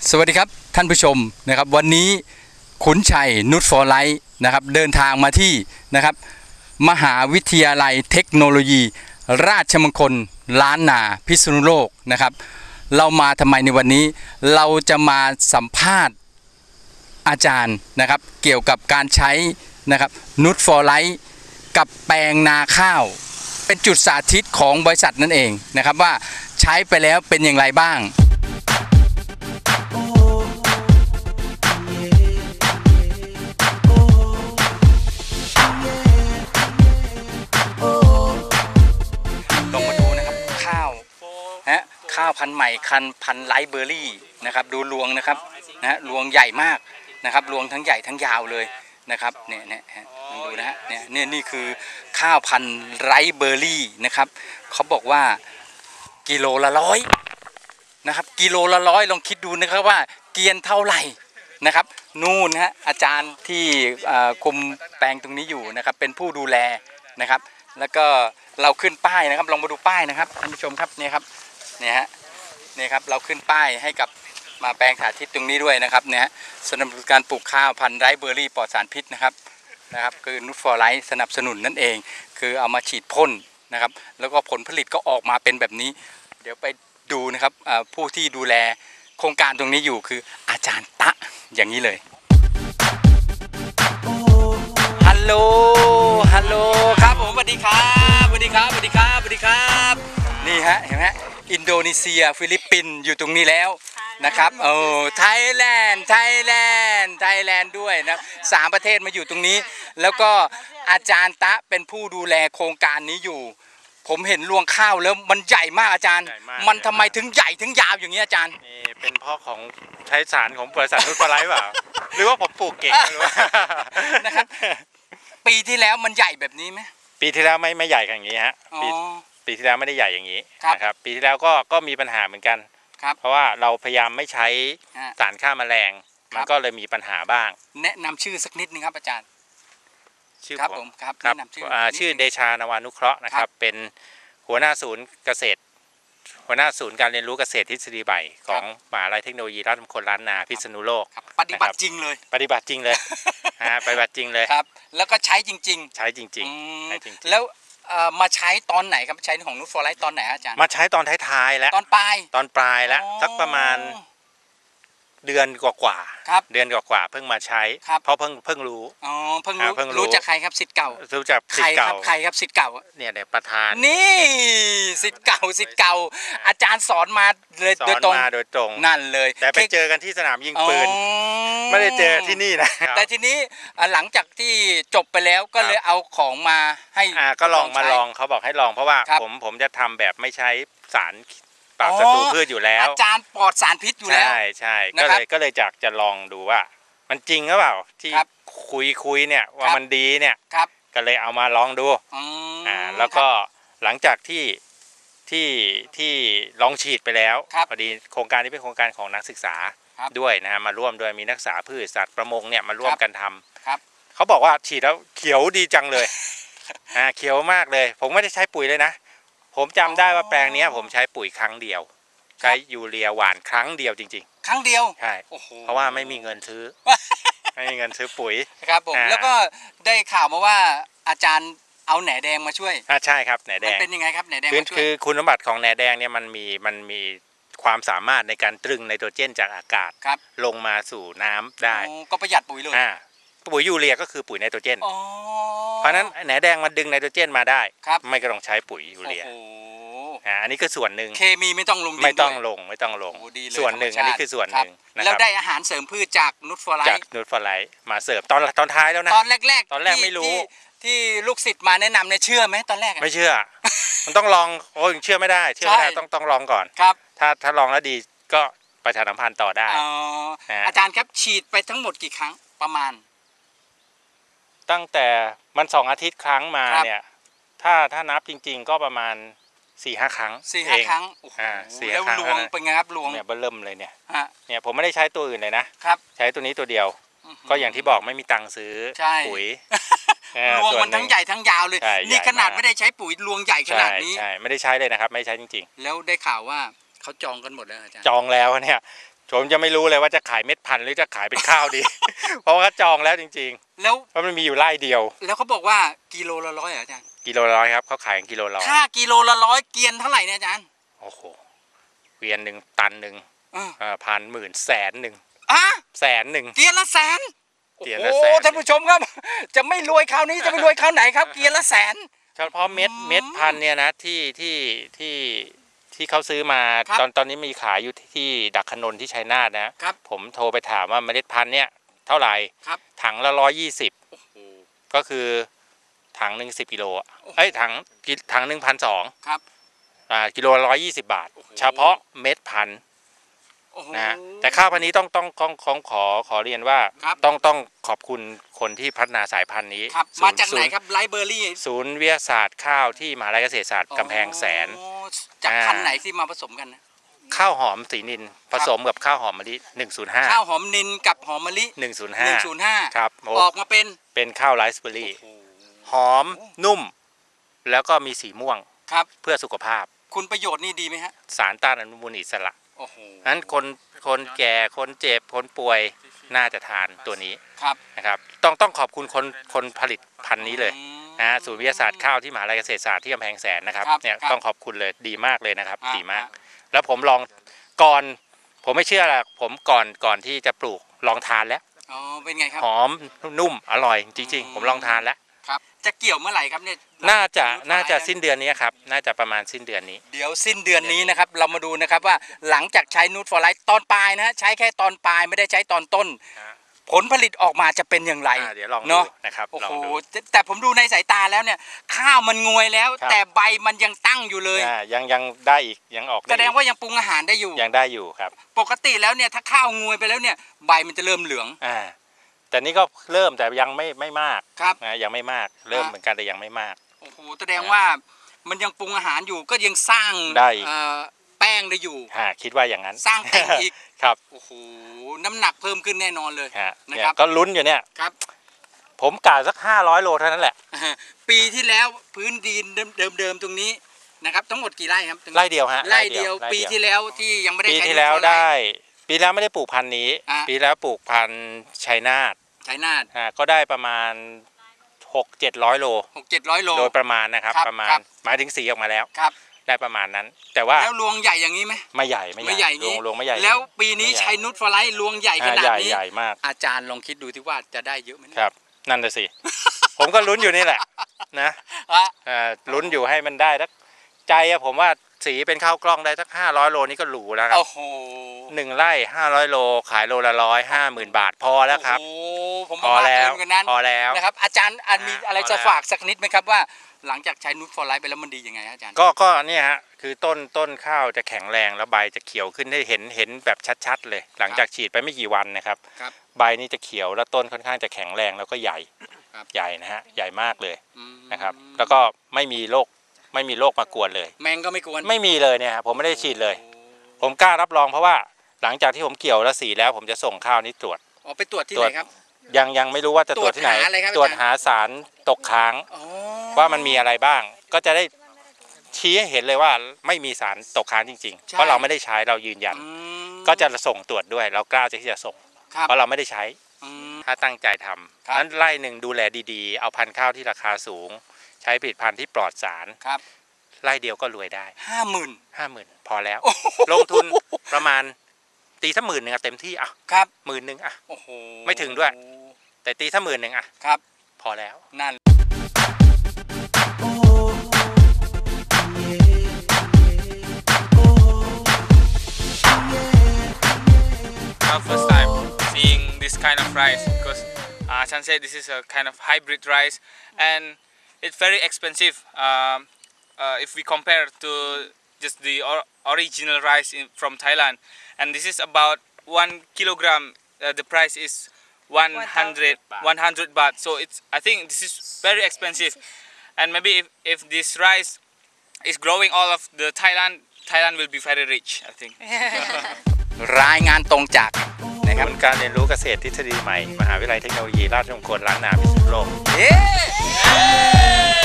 สวัสดีครับท่านผู้ชมนะครับวันนี้ขุนชัยนุชฟอร์ไลท์นะครับเดินทางมาที่นะครับมหาวิทยาลัยเทคโนโลยีราชมงคลล้านนาพิษณุโลกนะครับเรามาทำไมในวันนี้เราจะมาสัมภาษณ์อาจารย์นะครับเกี่ยวกับการใช้นะครับนุชฟอร์ไลท์กับแปลงนาข้าวเป็นจุดสาธิตของบริษัทนั่นเองนะครับว่าใช้ไปแล้วเป็นอย่างไรบ้างข้าวพันธุ์ใหม่พันธุ์ไลท์เบอร์รี่นะครับดูรวงนะครับนะรวงใหญ่มากนะครับรวงทั้งใหญ่ทั้งยาวเลยนะครับเนี่ยดูนะฮะนี่คือข้าวพันธุ์ไลท์เบอร์รี่นะครับเขาบอกว่ากิโลละ100นะครับกิโลละ100ลองคิดดูนะครับว่าเกียนเท่าไหร่นะครับนู่นฮะอาจารย์ที่คุมแปลงตรงนี้อยู่นะครับเป็นผู้ดูแลนะครับแล้วก็เราขึ้นป้ายนะครับลองมาดูป้ายนะครับท่านผู้ชมครับเนี่ยครับเนี่ยฮะนี่ครับเราขึ้นป้ายให้กับมาแปลงสาธิตตรงนี้ด้วยนะครับเนี่ยสนับสนุนการปลูกข้าวพันธุ์ไรซ์เบอร์รี่ปลอดสารพิษนะครับคือนุชฟอร์ไลท์สนับสนุนนั่นเองคือเอามาฉีดพ่นนะครับแล้วก็ผลผลิตก็ออกมาเป็นแบบนี้เดี๋ยวไปดูนะครับผู้ที่ดูแลโครงการตรงนี้อยู่คืออาจารย์ตะอย่างนี้เลยฮัลโหลครับผมสวัสดีครับสวัสดีครับสวัสดีครับสวัสดีครับนี่ฮะเห็นไหมอินโดนีเซียฟิลิปปินส์อยู่ตรงนี้แล้วนะครับไทยแลนด์ด้วยนะ3ประเทศมาอยู่ตรงนี้แล้วก็อาจารย์ตะเป็นผู้ดูแลโครงการนี้อยู่ผมเห็นรวงข้าวแล้วมันใหญ่มากอาจารย์มันทำไมถึงใหญ่ถึงยาวอย่างนี้อาจารย์นี่เป็นเพราะของใช้สารของบริษัทนุชฟอร์ไลท์เปล่าหรือว่าผมปลูกเก่งหรือว่านะครับปีที่แล้วมันใหญ่แบบนี้ไหมปีที่แล้วไม่ใหญ่อย่างนี้ฮะปีที่แล้วไม่ได้ใหญ่อย่างนี้นะครับปีที่แล้วก็มีปัญหาเหมือนกันเพราะว่าเราพยายามไม่ใช้สารฆ่าแมลงมันก็เลยมีปัญหาบ้างแนะนำชื่อสักนิดนึงครับอาจารย์ชื่อผมครับชื่อเดชานวานุเคราะห์นะครับเป็นหัวหน้าศูนย์เกษตรหัวหน้าศูนย์การเรียนรู้เกษตรทฤษฎีใหม่ของมหาวิทยาลัยเทคโนโลยีราชมงคลล้านนาพิษณุโลกปฏิบัติจริงเลยปฏิบัติจริงเลยครับแล้วก็ใช้จริงๆแล้วมาใช้ตอนไหนครับใช้ของนุชฟอร์ไลท์ตอนไหนอาจารย์มาใช้ตอนท้ายๆแล้วตอนปลายแล้วสักประมาณเดือนกว่าเพิ่งมาใช้เพราะเพิ่งรู้เพิ่งรู้จากใครครับศิษย์เก่ารู้จากศิษย์เก่าใครครับศิษย์เก่าเนี่ยประธานนี่ศิษย์เก่าอาจารย์สอนมาเลยโดยตรงนั่นเลยแต่ไปเจอกันที่สนามยิงปืนไม่ได้เจอที่นี่นะแต่ทีนี้หลังจากที่จบไปแล้วก็เลยเอาของมาให้ก็ลองเขาบอกให้ลองเพราะว่าผมจะทำแบบไม่ใช้สารปราบศัตรูพืชอยู่แล้วอาจารย์ปลอดสารพิษอยู่แล้วใช่ก็เลยจะลองดูว่ามันจริงหรือเปล่าที่คุยเนี่ยว่ามันดีเนี่ยก็เลยเอามาลองดูแล้วก็หลังจากที่ลองฉีดไปแล้วพอดีโครงการนี้เป็นโครงการของนักศึกษาด้วยนะฮะมาร่วมด้วยมีนักศึกษาพืชสัตว์ประมงเนี่ยมาร่วมกันทำเขาบอกว่าฉีดแล้วเขียวดีจังเลยเขียวมากเลยผมไม่ได้ใช้ปุ๋ยเลยนะผมจำได้ว่าแปลงนี้ผมใช้ปุ๋ยครั้งเดียวใช้ยูเรียหว่านครั้งเดียวจริงๆครั้งเดียวใช่เพราะว่าไม่มีเงินซื้อปุ๋ยครับผมแล้วก็ได้ข่าวมาว่าอาจารย์เอาแหน่แดงมาช่วยใช่ครับแหน่แดงเป็นยังไงครับแหน่แดงคือคุณสมบัติของแหน่แดงเนี่ยมันมีความสามารถในการตรึงไนโตรเจนจากอากาศลงมาสู่น้ำได้ก็ประหยัดปุ๋ยเลยปุ๋ยยูเรียก็คือปุ๋ยไนโตรเจนเพราะนั้นแหน่แดงมันดึงไนโตรเจนมาได้ไม่ก็ต้องใช้ปุ๋ยยูเรียอันนี้ก็ส่วนหนึ่งเคมีไม่ต้องลงส่วนหนึ่งอันนี้คือส่วนหนึ่งแล้วได้อาหารเสริมพืชจากนุชฟอร์ไลท์มาเสิร์ฟตอนท้ายแล้วนะตอนแรกไม่รู้ที่ลูกศิษย์มาแนะนำเนี่ยเชื่อไหมตอนแรกไม่เชื่อมันต้องลองเชื่อไม่ได้ต้องลองก่อนถ้าลองแล้วดีก็ประชาสัมพันธ์ต่อได้อาจารย์ครับฉีดไปทั้งหมดกี่ครั้งประมาณตั้งแต่มัน2 อาทิตย์ครั้งมาเนี่ยถ้านับจริงๆก็ประมาณ4-5 ครั้งแล้วรวงเป็นไงครับรวงเนี่ยเริ่มเลยเนี่ยผมไม่ได้ใช้ตัวอื่นเลยนะใช้ตัวนี้ตัวเดียวก็อย่างที่บอกไม่มีตังค์ซื้อปุ๋ยรวงมันทั้งใหญ่ทั้งยาวเลยนี่ขนาดไม่ได้ใช้ปุ๋ยรวงใหญ่ขนาดนี้ใช่ไม่ได้ใช้เลยนะครับไม่ใช้จริงๆแล้วได้ข่าวว่าเขาจองกันหมดแล้วอาจารย์จองแล้วเนี่ยผมจะไม่รู้เลยว่าจะขายเม็ดพันธุ์หรือจะขายเป็นข้าวดี เพราะว่าเขาจองแล้วจริงแล้วๆเพราะมันมีอยู่ไร่เดียวแล้วเขาบอกว่ากิโลละ100เหรออาจารย์กิโลร้อยครับเขาขายกันกิโลร้อยถ้ากิโลละ100เกวียนเท่าไหร่เนี่ยอาจารย์โอ้โหเกวียนหนึ่งตันหนึ่ง พันหมื่นแสนหนึ่งอ่ะแสนหนึ่งเกวียนละแสนเกวียนโอ้ละโหแสนท่านผู้ชมครับ จะไม่รวยคราวนี้จะไม่รวยคราวไหนครับเกวียนละแสนเฉพาะเม็ดพันธุ์เนี่ยนะที่เขาซื้อมาครับตอนนี้มีขายอยู่ที่ดักขนนที่ชัยนาทนะครับ ผมโทรไปถามว่าเมล็ดพันธุ์เนี่ยเท่าไหร่ครับถังละ120 โอ้โหก็คือถังหนึ่ง10 กิโลอะโอ้โหเอ้ยถังหนึ่ง1,200 ครับกิโลละ120 บาทโอ้โหเฉพาะเม็ดพันธุ์โอ้โหนะฮะแต่ข้าวพันธุ์นี้ต้องขอเรียนว่าครับต้องขอบคุณคนที่พัฒนาสายพันธุ์นี้ครับศูมาน จากไหนศูนย์ครับไลฟ์เบอร์รี่ศูนย์วิทยาศาสตร์ข้าวที่มหาวิทยาลัยเกษตรศาสตร์กำแพงแสนอ๋อจากพันธุ์ไหนที่มาผสมกันนะข้าวหอมสีนินผสมกับข้าวหอมมะลิข้าวหอมนินกับหอมมะลิ 105 105 ครับออกมาเป็นเป็นข้าวไรซ์เบอร์รี่โอ้โหหอมนุ่ม แล้วก็มีสีม่วงครับเพื่อสุขภาพคุณประโยชน์นี่ดีไหมฮะสารต้านอนุมูลอิสระโอ้โหนั้นคนแก่คนเจ็บคนป่วยน่าจะทานตัวนี้ครับนะครับต้องขอบคุณคนผลิตพันธุ์นี้เลยนะศูนย์วิทยาศาสตร์ข้าวที่มหาวิทยาลัยเกษตรศาสตร์ที่กำแพงแสนนะครับเนี่ยต้องขอบคุณเลยดีมากเลยนะครับดีมาก แล้วผมลองก่อนผมไม่เชื่อละผมก่อนที่จะปลูกลองทานแล้วอ๋อเป็นไงครับหอมนุ่มอร่อยจริงๆผมลองทานแล้วครับ จะเกี่ยวเมื่อไหร่ครับเนี่ยน่าจะสิ้นเดือนนี้ครับน่าจะประมาณสิ้นเดือนนี้เดี๋ยวสิ้นเดือนนี้นะครับเรามาดูนะครับว่าหลังจากใช้นูตฟอร์ไลท์ตอนปลายนะฮะใช้แค่ตอนปลายไม่ได้ใช้ตอนต้น ผลผลิตออกมาจะเป็นอย่างไรเดี๋ยวลองดูเนาะนะครับโอ้ลอโหงดูแต่ผมดูในสายตาแล้วเนี่ยข้าวมันงวยแล้วครับแต่ใบมันยังตั้งอยู่เลยยังได้อีกยังออกแสดงอีกว่ายังปรุงอาหารได้อยู่ยังได้อยู่ครับปกติแล้วเนี่ยถ้าข้าวงวยไปแล้วเนี่ยใบมันจะเริ่มเหลืองแต่นี่ก็เริ่มแต่ยังไม่มากครับนะยังไม่มากเริ่มเหมือนกันแต่ยังไม่มากโอ้โหแสดงว่ามันยังปรุงอาหารอยู่ก็ยังสร้างได้อีกแป้งได้อยู่คิดว่าอย่างนั้นสร้างแต่งอีกครับโอ้โหน้ำหนักเพิ่มขึ้นแน่นอนเลยฮะนะเนี่ยครับก็ลุ้นอยู่เนี่ยครับผมกะสัก500 โลเท่านั้นแหละปีที่แล้วพื้นดินเดิมๆตรงนี้นะครับทั้งหมดกี่ไร่ครับไร่เดียวฮะไร่เดียวปีที่แล้วที่ยังไม่ได้ปีใช้ที่แล้วนูตฟอร์ไลท์ได้ปีแล้วไม่ได้ปลูกพันธุ์นี้ ปีแล้วปลูกพันธุ์ชัยนาทชัยนาทก็ได้ประมาณ 600-700 โล 600-700 โลโดยประมาณนะครับครับประมาณครับหมายถึงสีออกมาแล้วครับได้ประมาณนั้น แต่ว่าแล้วรวงใหญ่อย่างนี้ไหมไม่ใหญ่ไม่ใหญ่นี้รวงไม่ใหญ่แล้วปีนี้ไม่ใหญ่ใช้นูตฟอร์ไลท์รวงใหญ่ขนาดนี้ใหญ่มากอาจารย์ลองคิดดูที่ว่าจะได้เยอะไหมเนี่ยครับนั่นน่ะสิ ผมก็ลุ้นอยู่นี่แหละนะอ่ะลุ้นอยู่ให้มันได้สักใจอะผมว่าสีเป็นข้าวกล้องได้สัก500 โลนี่ก็หรูแล้วครับโอ้โห 1 ไร่500 โลขายโลละ150,000 บาทพอแล้วครับโอ้โหผมพอว่าแล้วเกินกว่านั้นพอแล้วนะครับอาจารย์มีอะไรพอจะแล้วฝากสักนิดไหมครับว่าหลังจากใช้นูตฟอร์ไลท์ไปแล้วมันดียังไงฮะอาจารย์ก็เนี่ยฮะคือต้นข้าวจะแข็งแรงแล้วใบจะเขียวขึ้นได้เห็นแบบชัดๆเลย หลังจากฉีดไปไม่กี่วันนะครับครับใบนี่จะเขียวแล้วต้นค่อนข้างจะแข็งแรงแล้วก็ใหญ่ครับใหญ่นะฮะใหญ่มากเลยอืมนะครับ แล้วก็ไม่มีโรคมากวนเลยแมงก็ไม่กวนไม่มีเลยเนี่ยฮะผมไม่ได้ฉีดเลย ผมกล้ารับรองเพราะว่าหลังจากที่ผมเกี่ยวแล้วสีแล้วผมจะส่งข้าวนี้ตรวจอ๋อไปตรวจที่ไหนครับยังไม่รู้ว่าจะตรวจที่ไหนตรวจหาอะไรครับตรวจอาจารย์หาสารตกค้างอ๋อว่ามันมีอะไรบ้าง ก็จะได้ชี้ให้เห็นเลยว่าไม่มีสารตกค้างจริงๆ เพราะเราไม่ได้ใช้เรายืนยันอืมก็จะส่งตรวจด้วย เรากล้าที่จะส่งครับเพราะเราไม่ได้ใช้อืมถ้าตั้งใจทครับำนั้นไร่หนึ่งดูแลดีๆ เอาพันธุ์ข้าวที่ราคาสูง ใช้ผลิตภัณฑ์ที่ปลอดสารครับไร่เดียวก็รวยได้ 50,000 50,000 พอแล้วโอ้โหลงทุนประมาณตีสัก10,000อะเต็มที่อ่ะครับ 10,000อะโอ้โหไม่ถึงด้วย แต่ตีสัก10,000อะครับพอแล้วนั่น First time seeing this kind of rice because Chan said this is a kind of hybrid rice and it's very expensive if we compare to just the original rice from Thailand, and this is about 1 kilogram. The price is 100 baht. So I think this is very expensive, and maybe if this rice is growing all of the Thailand will be very rich, I think. รายงานตรงจากนะครับศูนย์การเรียนรู้เกษตรทฤษฎีใหม่ มหาวิทยาลัยเทคโนโลยีราชมงคลล้านนาพิษณุโลกเย้